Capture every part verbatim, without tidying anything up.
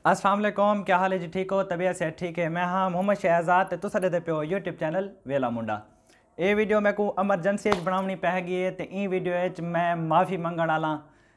अस्सलाम वालेकुम, क्या हाल है जी? ठीक हो? तबीयत से ठीक है? मैं हाँ मोहम्मद शहजाद ते तुसा दे पियो यूट्यूब चैनल वेला मुंडा। ये वीडियो मैं को एमरजेंसी बनानी पै गई है। तो ई वीडियो मैं माफ़ी मंगण वाला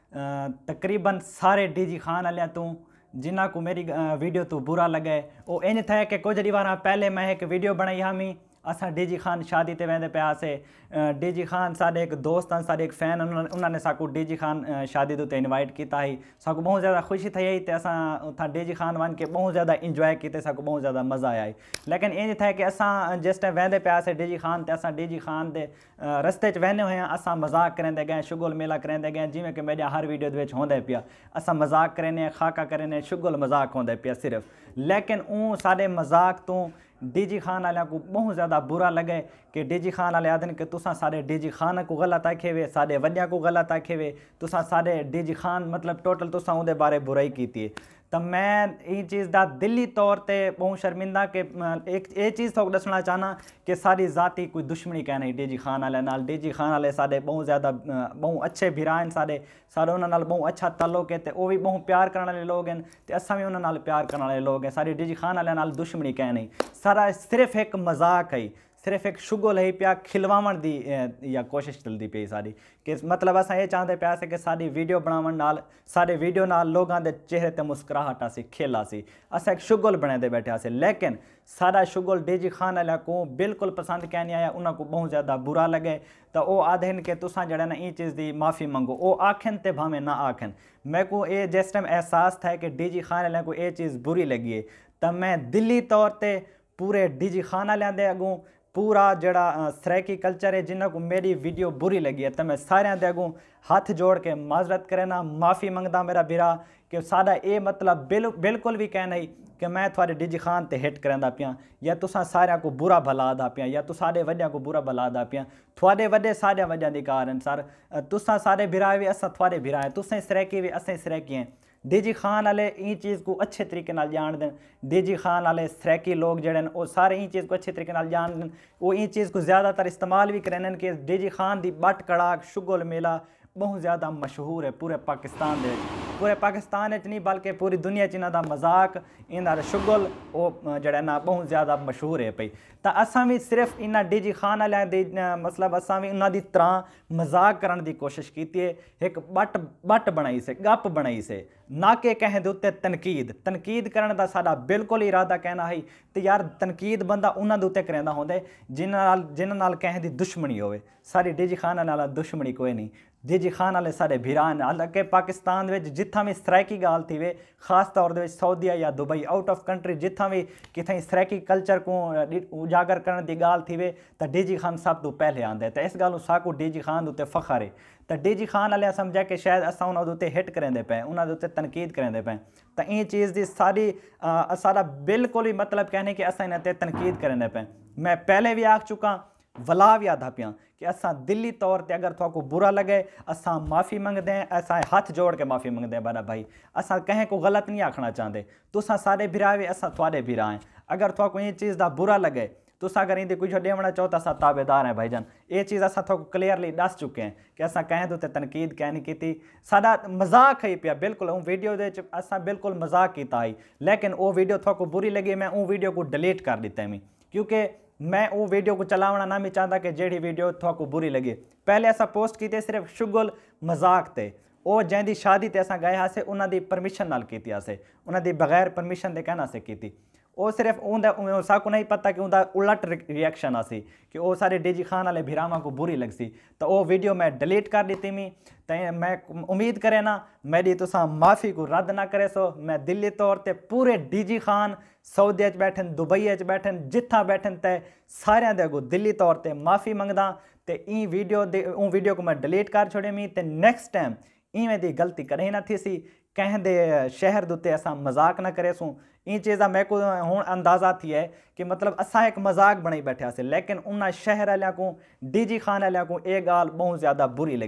तकरीबन सारे डी जी खान वाले तू जिन्हों को मेरी वीडियो तो बुरा लगे। वो इन थे कि कुछ डी बार पहले मैं एक वीडियो बनाई हमी असा डी जी खान शादी ते वेंदे पे आसे। डी जी खान साढ़े एक दोस्त हैं, साढ़े एक फैन उन्होंने साकू डी जी खान शादी दे इनवाइट किया ही। साकू बहुत ज़्यादा खुशी थी तो असा उथा डी जी खान वन के बहुत ज़्यादा इंजॉय किए, साकू बहुत ज़्यादा मज़ा आया। लेकिन इन था कि असा जिस टाइम वेंदे पे आसे डी जी खान ते असा डी जी खान के रस्ते च वहने हुए असा मजाक करेंदे गए, शुगल मेला करेंदे गए, जिमें कि मेरे हर वीडियो के होंदे पिया असा मजाक करें, खाका करें, शुगल मजाक होंदे पिया सिर्फ। लेकिन ऊ सारे मजाक तो डी जी खान वाले को बहुत ज़्यादा बुरा लगे कि डी जी खान वाले आदन कि तुसा सारे डी जी खान को गलत आखे वे, सारे वड्या को गलत आखे वे, तुसा सारे डी जी खान मतलब टोटल तुसा उहदे बारे बुराई की। तो मैं ये चीज़ का दिली तौर पर बहुत शर्मिंदा कि एक ये चीज़ थोक दसना चाहना कि सारी जाति कोई दुश्मनी कह नहीं डी जी खान वाले नाल। डी जी खान वाले सारे बहुत ज़्यादा बहुत अच्छे भिरा हैं, सारे सारे उन्होंने बहुत अच्छा ताल्लुक है, तो वो भी बहुत प्यार करने वाले लोग हैं, तो असा भी उन्होंने प्यार करने वाले लोग हैं। सारी डी जी खान वाले नाल दुश्मनी कह नहीं, सारा सिर्फ एक मजाक है, सिर्फ एक शुगल है पिया खिलवावन दी या कोशिश चलती पई सारी कि मतलब अस ये चाहते पे से कि सारी वीडियो बनावन नाल सारे वीडियो नाल लोगों के चेहरे ते मुस्कुराहट आसी, खेल आसी, अस एक शुगल बने दे बैठे आसे। लेकिन सारा शुगल डी जी खान वाले को बिल्कुल पसंद क्या नहीं आया, उन्होंने बहुत ज़्यादा बुरा लगे। तो वो आदन कि तुसा जड़ा ना ये चीज़ की माफ़ी मंगो, वो आखन तो भावें ना आखन। मैं को ये जिस टाइम एहसास था कि डी जी खान वाले को ये चीज़ बुरी लगी है, तो मैं दिली तौर पर पूरे डी जी खान वाले दे अगों पूरा जड़ा सराइकी कल्चर है जिन्हों को मेरी वीडियो बुरी लगी है, तो मैं सारे दे अगों हाथ जोड़ के माजरत करना, माफ़ी मंगदा मेरा बिरा कि सारा ये मतलब बिल बिल्कुल भी कह नहीं कि मैं थोड़े डी जी खान ते हिट करेंदा पिया या तुसा सारे को बुरा भला दा पिया या तु सारे वड्या को बुरा भला दा पिया। थोड़े वड्डे सारे वड्या दी कारण सर तुसा सारे बिरा भी असा थोड़े बिरा है, तुसें सराइकी भी असें सराइकी हैं। डी जी खान वाले ये चीज़ को अच्छे तरीके नाल जान दें, डी जी खान वाले सराइकी लोग जड़े वो सारे ये चीज़ को अच्छे तरीके नाल जान दें, वो ये चीज़ को ज़्यादातर इस्तेमाल भी करें कि डी जी खान की बट कड़ाक शुगल मेला बहुत ज़्यादा मशहूर है पूरे पाकिस्तान दे, पूरे पाकिस्तान नहीं बल्कि पूरी दुनिया च इन्हों मजाक इन्हों शुगल वो जड़ा ना बहुत ज़्यादा मशहूर है पई। तो असा भी सिर्फ इन्होंने डी जी खान वाले दी मतलब असा भी उन्होंने तरह मजाक करने की कोशिश की है, एक बट बट बनाई से गप बनाई से, ना कि कहें दे उत्ते तनकीद तनकीद करने का साडा बिल्कुल इरादा कहना है। तो यार तनकीद बंदा उन्होंने उत्ते करेंदा होंदे जिन्हां जिन्हां नाल कहें दी दुश्मनी होवे। सारी डी जी खान नाल दुश्मनी कोई नहीं, डी जी खान वाले सारे भिरान। हालांकि पाकिस्तान में जिथा भी सराइकी गाल थी वे खास तौर पर सऊदीया या दुबई आउट ऑफ कंट्री जिथा भी कितें सराइकी कल्चर को उजागर करने की गाल थी वे तो डी जी खान सब तो पहले आंदे। तो इस गल साकू डी जी खान उत्ते फखर है। तो डी जी खान वाले समझा कि शायद असा उन्होंने उत्ते हिट करेंदे पे, उन्होंने उत्ते तनकीद करेंदे पे। तो ये चीज़ की सारी सारा बिल्कुल ही मतलब कहने कि असा इन्हें तनकीद करेंदे पे। मैं पहले भी आख चुका वला भी आधा पिया कि असा दिली तौर पर अगर थोड़ा को बुरा लगे असा माफ़ी मंगते हैं, असा हाथ जोड़ के माफ़ी मंगते हैं बड़ा भाई। असा कहें को गलत नहीं आखना चाहते, तुसा सारे भिरा भी असा थोड़े भिरा हैं। अगर थोड़ा को ये चीज़ का बुरा लगे तुसा अगर इंदे कुछ देवना चाहो तो असा ताबेदार हैं भाईजान। ये चीज़ असा थोड़ा क्लियरली दस चुके हैं कि असा कहें तो तनकीद कह नहीं की, साडा मजाक है पिया बिल्कुल। वो वीडियो दे असा बिल्कुल मजाक किया है, लेकिन वो वीडियो थोड़ा को बुरी लगी मैं वो वीडियो को डिलीट कर दिता है क्योंकि मैं वो वीडियो को चलावना ना भी चाहता कि जेड़ी वीडियो थोड़ा को बुरी लगे। पहले असा पोस्ट किए सिर्फ शुगल मजाक थे, वो जैदी शादी ते असा गए हासे उन्होंने परमिशन नाल की, उन्होंने बगैर परमिशन दे कहना से की। वो सिर्फ उन्हें साकू नहीं पता कि उनका उलट रिएक्शन आसी कि वो सारे डी जी खान वाले भिरावां को बुरी लग सी। तो वो वीडियो मैं डिलीट कर दी मी। तो मैं उम्मीद करे ना मेरी तुसा माफ़ी को रद्द ना करे सो। मैं दिली तौर पर पूरे डी जी खान सऊदी बैठन दुबई बैठन जिथा बैठन ते सारे दे अगो दिली तौर पर माफ़ी मंगदा। तो ई वीडियो दे उन वीडियो को मैं डिलीट कर छोड़े मी। तो नैक्सट टाइम इवें दी गलती करें ना थी सी, कहें दे शहर दुते असा मजाक ना करे सूँ। इन चीज़ा मैं को हूँ अंदाज़ा थी है कि मतलब असा एक मजाक बनाई बैठे से, लेकिन उन्हें शहर वाले को डी जी खान वाले को ये गाल बहुत ज़्यादा बुरी लगी।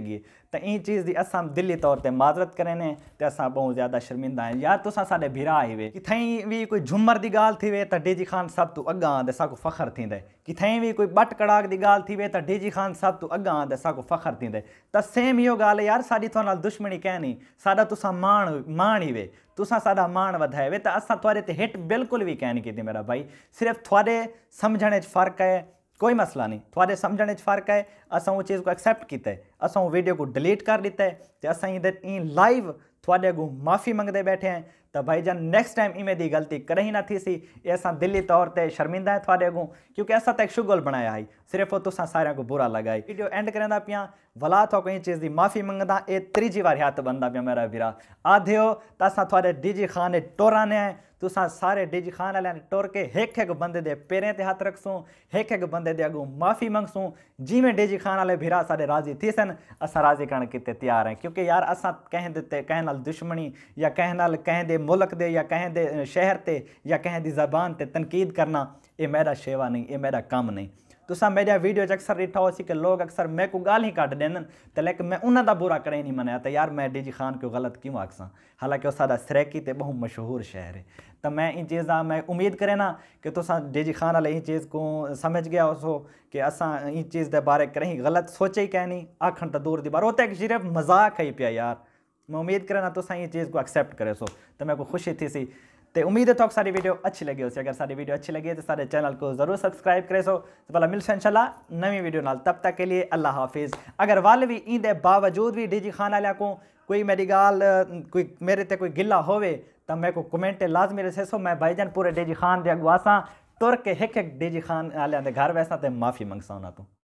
तो ई चीज़ की असां दिली तौर पर माजरत करें तो असां बहुत ज़्यादा शर्मिंदा हैं यार। तुसां साडे भिरा आई वे किथई भी कोई झुमर की गाल थी वे तो डीजी खान सब तू अगा आंदे साकू फ़ख्र थींदे। किथई भी कोई बट कड़ाक की गाल थी वे तो डीजी खान सब तू अगा आंदे साकू फ़ख्र थींदे। तो सेम इहो गाल है यार, साडी तुहां नाल दुश्मनी कै नहीं, साडा तुसां मान मान ही वे, तुसां साडा मान वधाए वे। तो असां तुहाडे ते हिट बिल्कुल भी कै नहीं कीती मेरा भाई, सिर्फ थोड़े समझने फ़र्क है, कोई मसला नहीं। थोड़े समझने फ़र्क है, असां वो चीज़ को एक्सेप्ट किया है, असां वो वीडियो को डिलीट कर दिता है तो असां ई लाइव थोड़े अगू माफ़ी मंगते बैठे हैं। तो भाईजान नेक्स्ट टाइम इवें दी गलती करे ही ना थी सी, ये असां दिली तौर पर शर्मिंदा है थोड़े अगू, क्योंकि असां तो एक शुगल बनाया है, सिर्फ वो तुसां सारे को बुरा लगा है। वीडियो एंड करंदा पिया भला तो कोई चीज़ की माफ़ी मंगदा, ये त्रीजी बार हथ बनता पिया मेरा वीरा। आधे हो तो असां थोड़े डीजी खान टोराने हैं, तुसां सारे डीजी खान वाले टोर के एक एक बंदे दे पैरें ते हथ रखसूँ, एक एक बंदे दे अगू माफ़ी मंगसूँ। जिमें डीजी खान वाले भिरा सारे राज़ी थी सन, असां राज़ी करण किते तैयार हैं, क्योंकि यार असां कहें दे कहें नाल दुश्मनी या कहें नाल कहें दे मुल्क दे या कहें दे शहर ते या कहें दी ज़बान ते तनकीद करना, ये मेरा शेवा नहीं, ये मेरा काम नहीं। तुसा मेरा वीडियो अक्सर डिठा हो सी कि लोग अक्सर मैं को गाल ही कट देन, तो लेकिन मैं उन्हों का बुरा करें नहीं मनाया। तो यार मैं डीजी खान को गलत क्यों आखसा, हालांकि वह सारा सरेकी तो बहुत मशहूर शहर है। तो मैं इन चीज़ा मैं उम्मीद करे ना कि तुसा डीजी खान वाले इन चीज़ को समझ गया हो कि असा इन चीज़ के बारे करें गलत सोचे ही कह नहीं, आखन तो दूर दी बार, वो तो एक सिर्फ मजाक ही पिया यार। मैं उम्मीद करे ना तुसा इन चीज़ को एक्सेप्ट करे सो, तो मेरे को खुशी थी सी। तो उम्मीद है तो सारी वीडियो अच्छी लगी हो सी, अगर सारी वीडियो अच्छी लगी है तो सारे चैनल को ज़रूर सब्सक्राइब करे सो। तो भला मिलसे इंशाल्लाह नवी वीडियो नाल, तब तक के लिए अल्लाह हाफिज़। अगर वाल भी इंदे बावजूद भी डीजी खान वाले को कोई मेरी गाल कोई मेरे ते कोई गिला होवे तो मैं को कमेंट लाजमी रसे सो, मैं भाईजान पूरे डीजी खान दे अगवासा तुर के एक एक डीजी खान वाले घर वैसा तो माफ़ी मंगसा ना तू।